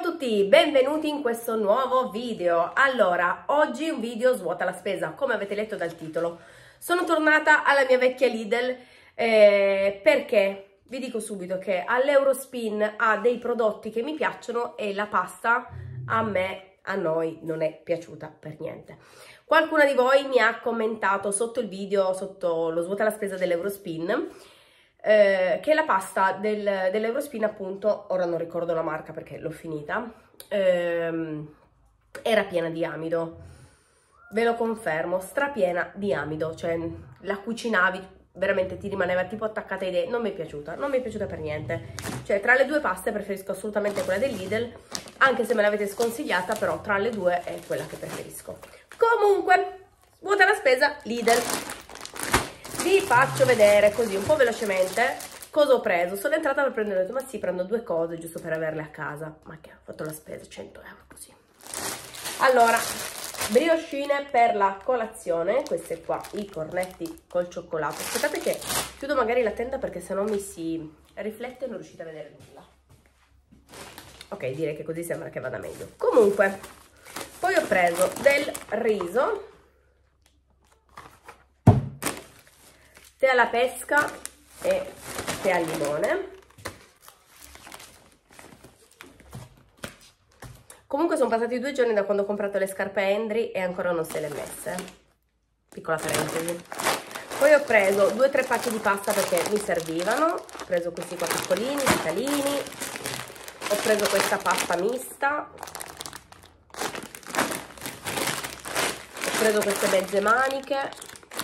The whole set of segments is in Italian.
tutti, benvenuti in questo nuovo video. Allora, oggi un video svuota la spesa, come avete letto dal titolo. Sono tornata alla mia vecchia Lidl perché vi dico subito che all'Eurospin ha dei prodotti che mi piacciono e la pasta a noi non è piaciuta per niente. Qualcuna di voi mi ha commentato sotto il video, sotto lo svuota la spesa dell'Eurospin, che la pasta dell'Eurospin, appunto, ora non ricordo la marca perché l'ho finita, era piena di amido. Ve lo confermo, strapiena di amido, cioè la cucinavi, veramente ti rimaneva tipo attaccata ai denti. Non mi è piaciuta per niente. Cioè, tra le due paste preferisco assolutamente quella del Lidl, anche se me l'avete sconsigliata, però tra le due è quella che preferisco. Comunque, svuota la spesa Lidl. Vi faccio vedere così un po' velocemente cosa ho preso. Sono entrata per prendere, ho detto, ma sì, prendo due cose giusto per averle a casa. Ma che ho fatto la spesa, 100 euro così. Allora, briochine per la colazione, queste qua, i cornetti col cioccolato. Aspettate che chiudo magari la tenda perché sennò mi si riflette e non riuscite a vedere nulla. Ok, direi che così sembra che vada meglio. Comunque, poi ho preso del riso, tè alla pesca e tè al limone. Comunque sono passati 2 giorni da quando ho comprato le scarpe Endry e ancora non se le messe. Piccola parentesi. Poi ho preso 2 o 3 pacchi di pasta perché mi servivano. Ho preso questi qua piccolini, vitalini. Ho preso questa pasta mista. Ho preso queste mezze maniche.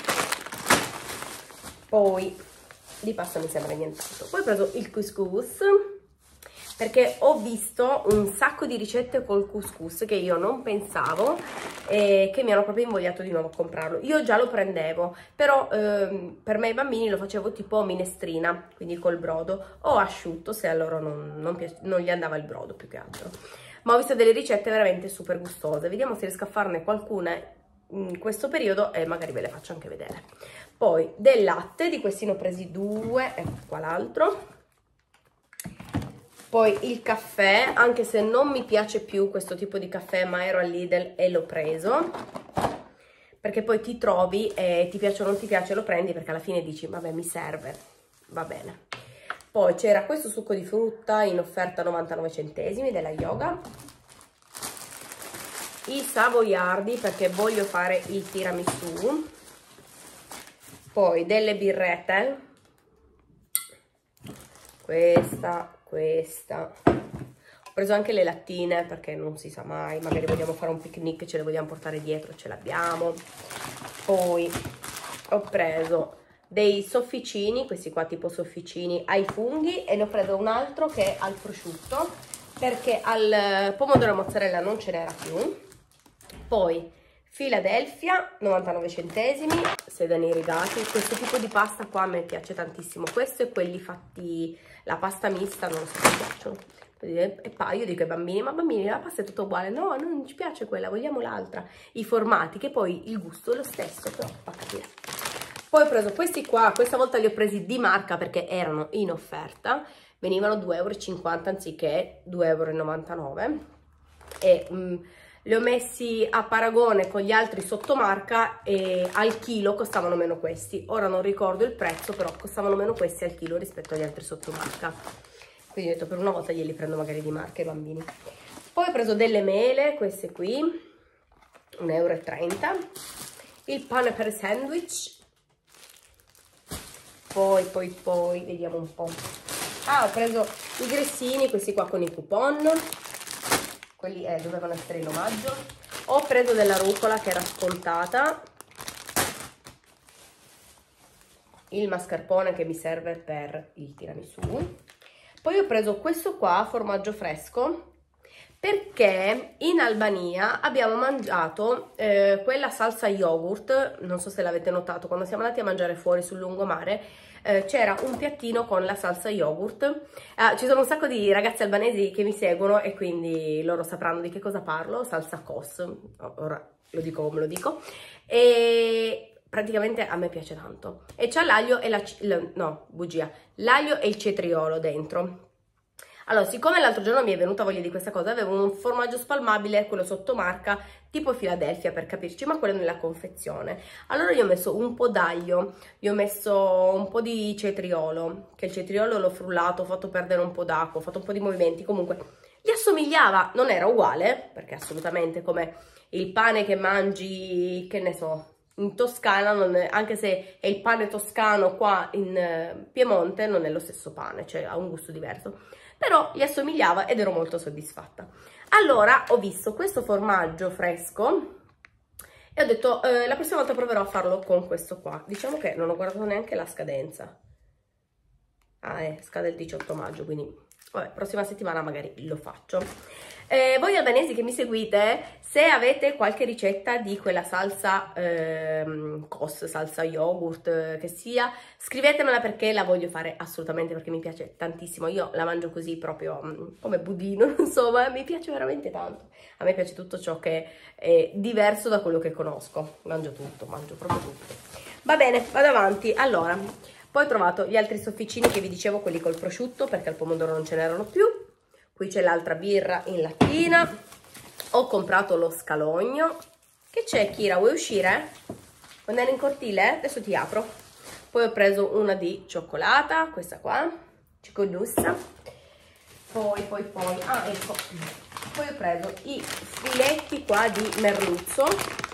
Poi di pasta mi sembra nient'altro. Poi ho preso il couscous perché ho visto un sacco di ricette col couscous che io non pensavo e che mi hanno proprio invogliato di nuovo a comprarlo. Io già lo prendevo, però per me e i bambini lo facevo tipo minestrina, quindi col brodo, o asciutto se a loro non gli andava il brodo più che altro. Ma ho visto delle ricette veramente super gustose. Vediamo se riesco a farne qualcuna in questo periodo e magari ve le faccio anche vedere. Poi del latte, di questi ne ho presi 2, ecco qua l'altro. Poi il caffè, anche se non mi piace più questo tipo di caffè, ma ero al Lidl e l'ho preso, perché poi ti trovi e ti piace o non ti piace, lo prendi perché alla fine dici vabbè, mi serve, va bene. Poi c'era questo succo di frutta in offerta 99 centesimi della Yoga, i savoiardi perché voglio fare il tiramisù, poi delle birrette, questa. Ho preso anche le lattine perché non si sa mai, magari vogliamo fare un picnic, ce le vogliamo portare dietro, ce l'abbiamo. Poi ho preso dei sofficini, questi qua tipo sofficini ai funghi, e ne ho preso un altro che è al prosciutto perché al pomodoro e mozzarella non ce n'era più. Poi Philadelphia, 99 centesimi, sedani rigati. Questo tipo di pasta qua a me piace tantissimo. Questo e quelli fatti, la pasta mista, non so se mi piacciono. E poi io dico ai bambini, ma bambini, la pasta è tutta uguale. No, non ci piace quella, vogliamo l'altra. I formati, che poi il gusto è lo stesso, però fa capire. Poi ho preso questi qua, questa volta li ho presi di marca perché erano in offerta. Venivano 2,50 euro anziché 2,99 euro. E li ho messi a paragone con gli altri sottomarca e al chilo costavano meno questi. Ora non ricordo il prezzo, però costavano meno questi al chilo rispetto agli altri sottomarca. Quindi ho detto, per una volta glieli prendo magari di marca ai bambini. Poi ho preso delle mele, queste qui, 1,30 euro. Il pane per sandwich. Poi, vediamo un po'. Ah, ho preso i grissini, questi qua con i coupon. Quelli dovevano essere in omaggio. Ho preso della rucola che era scontata, il mascarpone che mi serve per il tiramisù. Poi ho preso questo qua, formaggio fresco, perché in Albania abbiamo mangiato quella salsa yogurt, non so se l'avete notato, quando siamo andati a mangiare fuori sul lungomare, c'era un piattino con la salsa yogurt. Ci sono un sacco di ragazzi albanesi che mi seguono e quindi loro sapranno di che cosa parlo, salsa kos, ora lo dico come lo dico, e praticamente a me piace tanto. E c'ha l'aglio e l'aglio e il cetriolo dentro. Allora, siccome l'altro giorno mi è venuta voglia di questa cosa, avevo un formaggio spalmabile, quello sottomarca, tipo Philadelphia per capirci, ma quello nella confezione. Allora io ho messo un po' d'aglio, io ho messo un po' di cetriolo, che il cetriolo l'ho frullato, ho fatto perdere un po' d'acqua, ho fatto un po' di movimenti, comunque gli assomigliava, non era uguale, perché assolutamente come il pane che mangi, che ne so, in Toscana, anche se è il pane toscano qua in Piemonte, non è lo stesso pane, cioè ha un gusto diverso. Però gli assomigliava ed ero molto soddisfatta. Allora ho visto questo formaggio fresco e ho detto la prossima volta proverò a farlo con questo qua. Diciamo che non ho guardato neanche la scadenza. Scade il 18 maggio, quindi vabbè, prossima settimana magari lo faccio. Voi albanesi che mi seguite, se avete qualche ricetta di quella salsa cos, salsa yogurt che sia, scrivetemela perché la voglio fare assolutamente, perché mi piace tantissimo. Io la mangio così proprio come budino, insomma, mi piace veramente tanto. A me piace tutto ciò che è diverso da quello che conosco. Mangio tutto, mangio proprio tutto. Va bene, vado avanti. Allora, poi ho trovato gli altri sofficini che vi dicevo, quelli col prosciutto, perché al pomodoro non ce n'erano più. Qui c'è l'altra birra in lattina. Ho comprato lo scalogno. Che c'è, Kira? Vuoi uscire? Vuoi andare in cortile? Adesso ti apro. Poi ho preso una di cioccolata, questa qua, ciconussa. Poi, ah, ecco. Poi ho preso i filetti qua di merluzzo,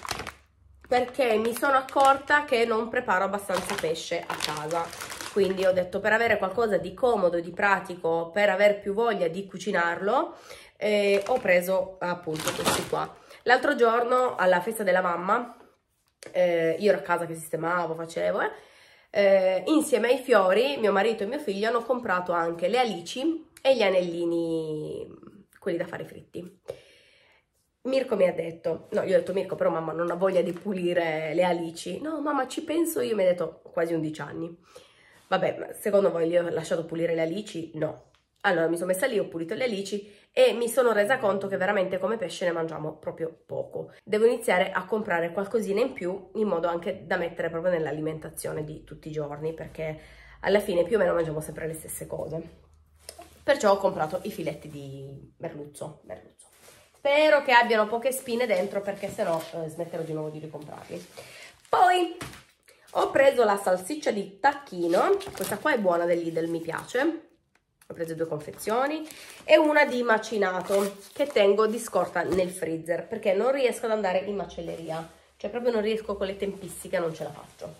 perché mi sono accorta che non preparo abbastanza pesce a casa. Quindi ho detto, per avere qualcosa di comodo, di pratico, per aver più voglia di cucinarlo, ho preso appunto questi qua. L'altro giorno alla festa della mamma, io ero a casa che sistemavo, facevo, insieme ai fiori, mio marito e mio figlio hanno comprato anche le alici e gli anellini, quelli da fare fritti. Mirko mi ha detto, no, io ho detto Mirko, però mamma non ha voglia di pulire le alici. No, mamma, ci penso io, mi ha detto quasi 11 anni. Vabbè, ma secondo voi gli ho lasciato pulire le alici? No. Allora mi sono messa lì, ho pulito le alici e mi sono resa conto che veramente come pesce ne mangiamo proprio poco. Devo iniziare a comprare qualcosina in più, in modo anche da mettere proprio nell'alimentazione di tutti i giorni, perché alla fine più o meno mangiamo sempre le stesse cose. Perciò ho comprato i filetti di merluzzo. Spero che abbiano poche spine dentro, perché sennò smetterò di nuovo di ricomprarli. Poi ho preso la salsiccia di tacchino, questa qua è buona, del Lidl, mi piace. Ho preso 2 confezioni e una di macinato che tengo di scorta nel freezer, perché non riesco ad andare in macelleria, cioè proprio non riesco con le tempistiche, non ce la faccio.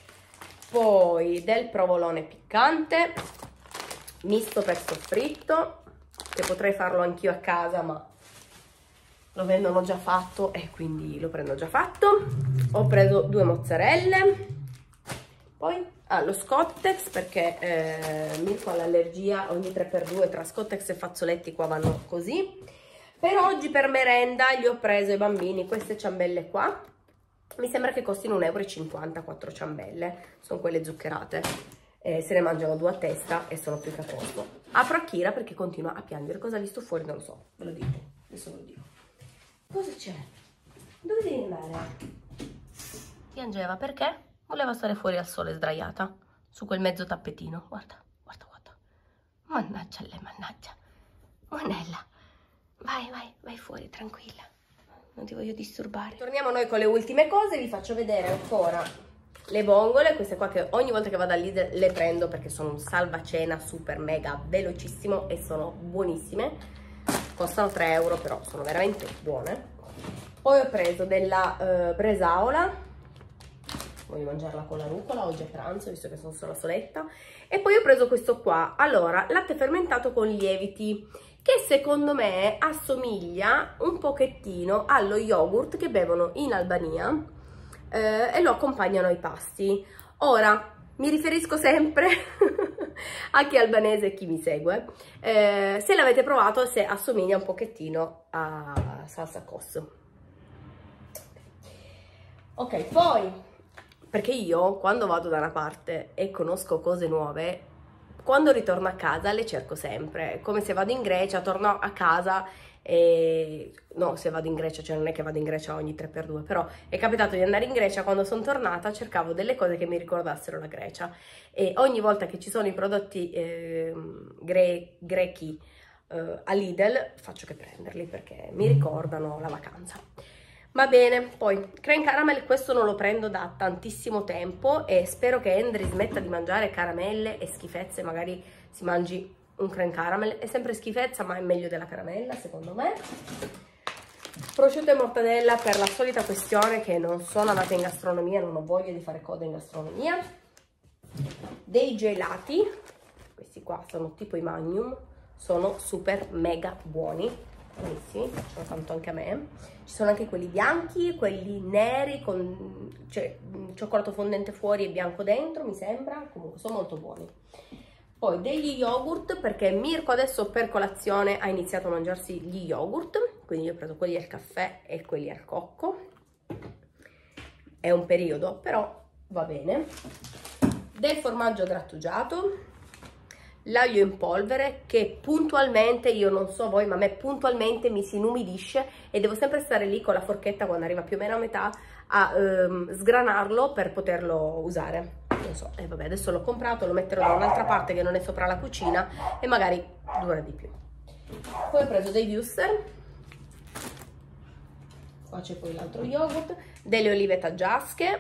Poi del provolone piccante, misto per soffritto, che potrei farlo anch'io a casa, ma lo vendono già fatto e quindi lo prendo già fatto. Ho preso 2 mozzarelle. Poi lo Scottex, perché Mirko ha l'allergia, ogni 3x2 tra Scottex e fazzoletti qua vanno così. Per oggi per merenda gli ho preso ai bambini queste ciambelle qua. Mi sembra che costino 1,50 € 4 ciambelle, sono quelle zuccherate. Se ne mangiano 2 a testa e sono più che a posto. Apro a Kira perché continua a piangere. Cosa ha visto fuori non lo so, ve lo dico, adesso ve lo dico. Cosa c'è? Dove devi andare? Piangeva perché? Voleva stare fuori al sole sdraiata, su quel mezzo tappetino. Guarda, guarda, guarda. Mannaggia lei, mannaggia. Manella, vai fuori, tranquilla. Non ti voglio disturbare. Torniamo noi con le ultime cose, vi faccio vedere ancora le vongole, queste qua che ogni volta che vado al Lidl le prendo perché sono un salvacena super mega velocissimo e sono buonissime. Costano 3 €, però sono veramente buone. Poi ho preso della bresaola. Voglio mangiarla con la rucola oggi a pranzo, visto che sono solo soletta. E poi ho preso questo qua. Allora, latte fermentato con lieviti, che secondo me assomiglia un pochettino allo yogurt che bevono in Albania e lo accompagnano ai pasti. Ora, mi riferisco sempre a chi è albanese e chi mi segue. Se l'avete provato, se assomiglia un pochettino a salsa cos. Ok, poi... Perché io, quando vado da una parte e conosco cose nuove, quando ritorno a casa le cerco sempre. Come se vado in Grecia, torno a casa e... No, se vado in Grecia, cioè non è che vado in Grecia ogni 3x2, però è capitato di andare in Grecia, quando sono tornata cercavo delle cose che mi ricordassero la Grecia. E ogni volta che ci sono i prodotti grechi a Lidl, faccio che prenderli perché mi ricordano la vacanza. Va bene, poi creme caramel, questo non lo prendo da tantissimo tempo e spero che Henry smetta di mangiare caramelle e schifezze, magari si mangi un creme caramel, è sempre schifezza ma è meglio della caramella secondo me. Prosciutto e mortadella per la solita questione che non sono andata in gastronomia, non ho voglia di fare coda in gastronomia. Dei gelati, questi qua sono tipo i Magnum, sono super mega buoni. Buonissimi, piacciono tanto anche a me. Ci sono anche quelli bianchi, quelli neri con cioccolato fondente fuori e bianco dentro, mi sembra. Comunque sono molto buoni. Poi degli yogurt, perché Mirko adesso per colazione ha iniziato a mangiarsi gli yogurt, quindi io ho preso quelli al caffè e quelli al cocco. È un periodo, però va bene. Del formaggio grattugiato, l'aglio in polvere che puntualmente, io non so voi, ma a me puntualmente mi si inumidisce e devo sempre stare lì con la forchetta quando arriva più o meno a metà a sgranarlo per poterlo usare. Non so, e vabbè, adesso l'ho comprato, lo metterò da un'altra parte che non è sopra la cucina e magari dura di più. Poi ho preso dei wuster, qua c'è poi l'altro yogurt, delle olive taggiasche,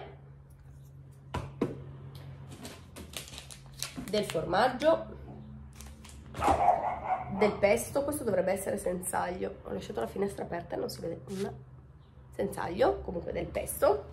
del formaggio, del pesto, questo dovrebbe essere senza aglio, ho lasciato la finestra aperta e non si vede una, senza aglio, comunque del pesto.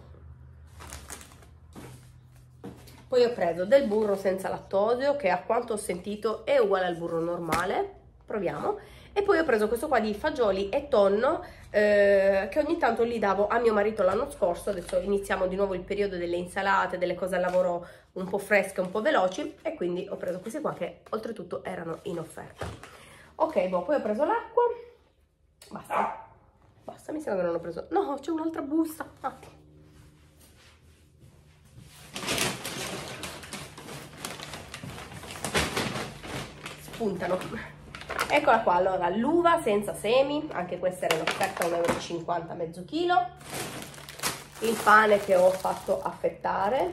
Poi ho preso del burro senza lattosio che a quanto ho sentito è uguale al burro normale, proviamo. E poi ho preso questo qua di fagioli e tonno che ogni tanto li davo a mio marito l'anno scorso, adesso iniziamo di nuovo il periodo delle insalate, delle cose al lavoro un po' fresche, un po' veloci e quindi ho preso questi qua che oltretutto erano in offerta. Ok, boh, poi ho preso l'acqua, basta, mi sembra che non ho preso, no, c'è un'altra busta, spuntano. Eccola qua, allora l'uva senza semi, anche questa era in offerta 1,50 €, mezzo chilo. Il pane che ho fatto affettare.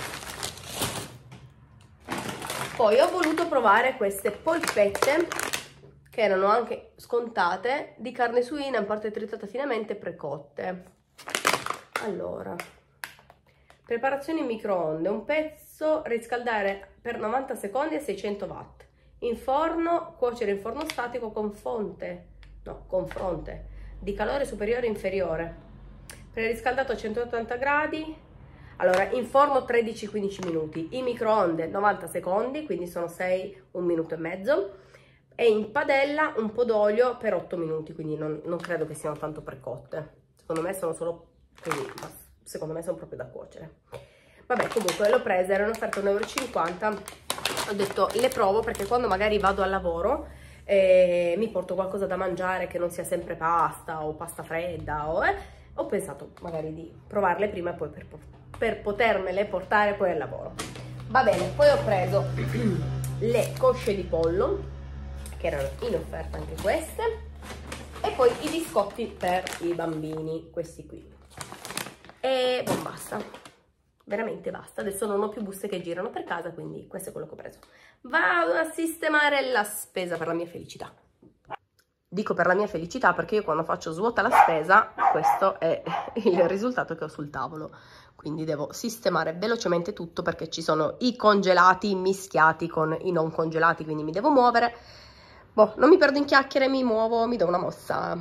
Poi ho voluto provare queste polpette che erano anche scontate di carne suina in parte tritata finemente precotte. Allora, preparazione in microonde, un pezzo riscaldare per 90 secondi a 600 watt. In forno, cuocere in forno statico con fronte di calore superiore o inferiore. Preriscaldato a 180 gradi. Allora, in forno 13-15 minuti, in microonde 90 secondi, quindi sono 6, 1 minuto e mezzo. E in padella un po' d'olio per 8 minuti, quindi non credo che siano tanto precotte. Secondo me sono solo così, ma secondo me sono proprio da cuocere. Vabbè, comunque l'ho presa, erano offerte 1,50 €. Ho detto le provo perché quando magari vado al lavoro mi porto qualcosa da mangiare che non sia sempre pasta o pasta fredda ho pensato magari di provarle prima e poi per potermele portare poi al lavoro. Va bene, poi ho preso le cosce di pollo che erano in offerta anche queste e poi i biscotti per i bambini, questi qui. E boh, basta. Veramente basta, adesso non ho più buste che girano per casa, quindi questo è quello che ho preso. Vado a sistemare la spesa per la mia felicità. Dico per la mia felicità perché io quando faccio svuota la spesa, questo è il risultato che ho sul tavolo. Quindi devo sistemare velocemente tutto perché ci sono i congelati mischiati con i non congelati, quindi mi devo muovere. Boh, non mi perdo in chiacchiere, mi muovo, mi do una mossa.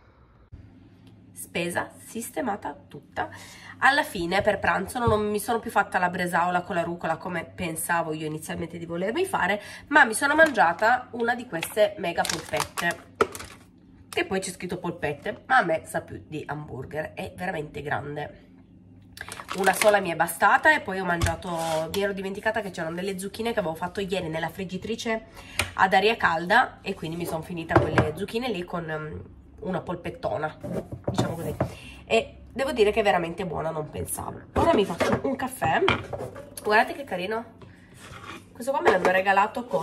Spesa sistemata tutta. Alla fine per pranzo non mi sono più fatta la bresaola con la rucola come pensavo io inizialmente di volermi fare, ma mi sono mangiata una di queste mega polpette, che poi c'è scritto polpette, ma a me sa più di hamburger, è veramente grande. Una sola mi è bastata e poi ho mangiato, mi ero dimenticata che c'erano delle zucchine che avevo fatto ieri nella friggitrice ad aria calda e quindi mi sono finita quelle zucchine lì con una polpettona, diciamo così, e devo dire che è veramente buona, non pensavo. Ora mi faccio un caffè, guardate che carino, questo qua me l'hanno regalato con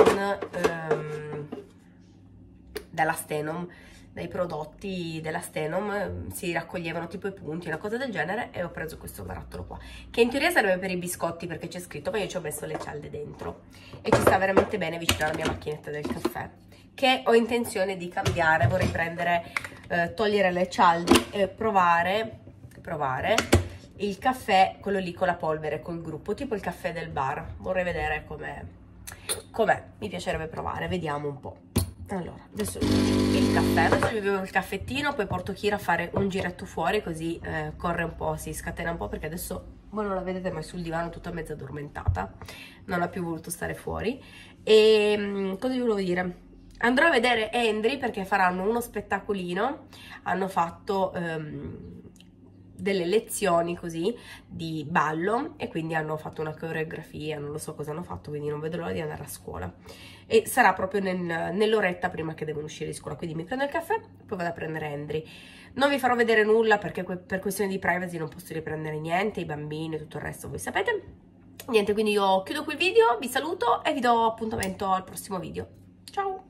dalla Stenom, dai prodotti della Stenom si raccoglievano tipo i punti, una cosa del genere, e ho preso questo barattolo qua, che in teoria serve per i biscotti perché c'è scritto, ma io ci ho messo le cialde dentro e ci sta veramente bene vicino alla mia macchinetta del caffè. che ho intenzione di cambiare. Vorrei prendere, togliere le cialde e provare il caffè, quello lì con la polvere, col gruppo, tipo il caffè del bar. Vorrei vedere com'è, mi piacerebbe provare, vediamo un po'. Allora, adesso il caffè, adesso vi bevo il caffettino, poi porto Kira a fare un giretto fuori, così corre un po', si scatena un po', perché adesso voi non la vedete, ma è sul divano tutta mezza addormentata, non ha più voluto stare fuori. E cosa vi volevo dire? Andrò a vedere Andri perché faranno uno spettacolino, hanno fatto delle lezioni così di ballo e quindi hanno fatto una coreografia, non lo so cosa hanno fatto, quindi non vedo l'ora di andare a scuola. E sarà proprio nell'oretta prima che devono uscire di scuola, quindi mi prendo il caffè, poi vado a prendere Andri. Non vi farò vedere nulla perché per questione di privacy non posso riprendere niente, i bambini e tutto il resto, voi sapete. Niente, quindi io chiudo qui il video, vi saluto e vi do appuntamento al prossimo video. Ciao!